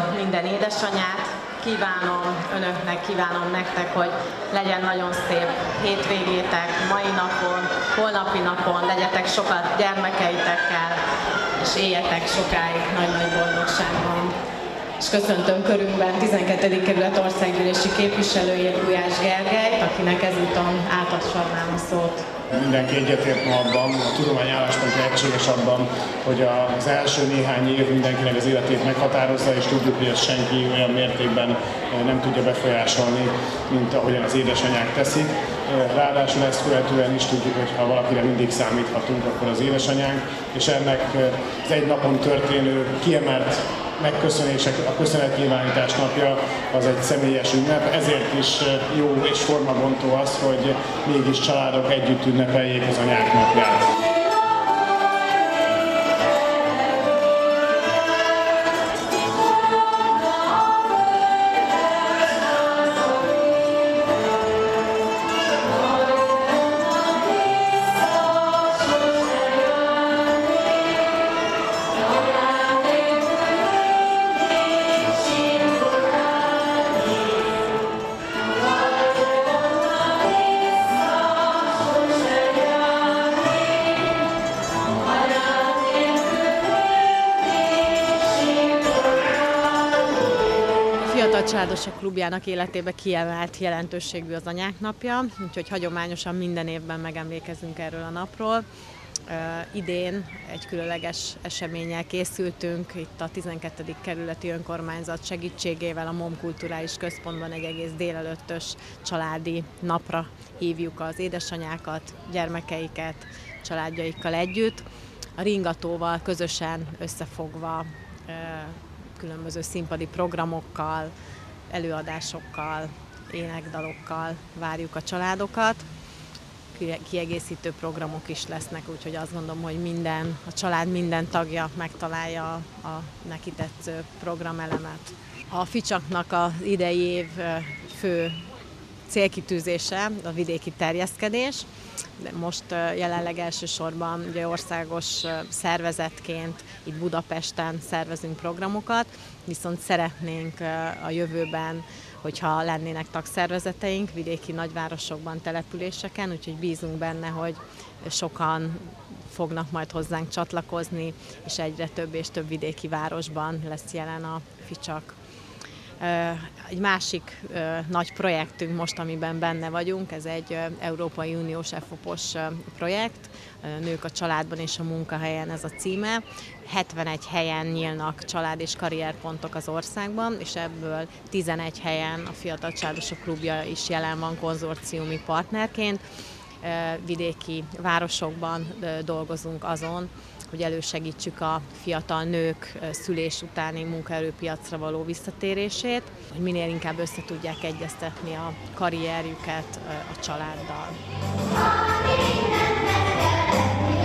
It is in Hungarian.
minden édesanyát. Kívánom önöknek, kívánom nektek, hogy legyen nagyon szép hétvégétek, mai napon, holnapi napon, legyetek sokat gyermekeitekkel, és éljetek sokáig nagy-nagy boldogságban. És köszöntöm körünkben 12. kerület országgyűlési képviselőjét, Gulyás Gergelyt, akinek ezúton átadhatnám a szót. Mindenki egyetért ma abban, a tudomány álláspontja egységes abban, hogy az első néhány év mindenkinek az életét meghatározza, és tudjuk, hogy ezt senki olyan mértékben nem tudja befolyásolni, mint ahogyan az édesanyák teszik. Ráadásul ezt követően is tudjuk, hogy ha valakire mindig számíthatunk, akkor az édesanyánk, és ennek az egy napon történő kiemelt megköszönések, a köszönetnyilvánítás napja az egy személyes ünnep, ezért is jó és formabontó az, hogy mégis családok együtt ünnepeljék az anyák napját. A Családosok Klubjának életébe kiemelt jelentőségű az Anyák Napja, úgyhogy hagyományosan minden évben megemlékezünk erről a napról. Idén egy különleges eseménnyel készültünk, itt a 12. kerületi önkormányzat segítségével a MOM Kulturális Központban egy egész délelőttös családi napra hívjuk az édesanyákat, gyermekeiket, családjaikkal együtt. A Ringatóval közösen összefogva különböző színpadi programokkal, előadásokkal, énekdalokkal várjuk a családokat. Kiegészítő programok is lesznek, úgyhogy azt gondolom, hogy a család minden tagja megtalálja a neki tetsző programelemet. A Ficsaknak az idei év fő célkitűzése a vidéki terjeszkedés. De most jelenleg elsősorban ugye országos szervezetként itt Budapesten szervezünk programokat, viszont szeretnénk a jövőben, hogyha lennének tagszervezeteink vidéki nagyvárosokban, településeken, úgyhogy bízunk benne, hogy sokan fognak majd hozzánk csatlakozni, és egyre több és több vidéki városban lesz jelen a Ficsak. Egy másik nagy projektünk most, amiben benne vagyunk, ez egy Európai Uniós EFOP-os projekt, Nők a családban és a munkahelyen ez a címe. 71 helyen nyílnak család- és karrierpontok az országban, és ebből 11 helyen a Fiatal Családosok Klubja is jelen van konzorciumi partnerként. Vidéki városokban dolgozunk azon, hogy elősegítsük a fiatal nők szülés utáni munkaerőpiacra való visszatérését, hogy minél inkább össze tudják egyeztetni a karrierjüket a családdal.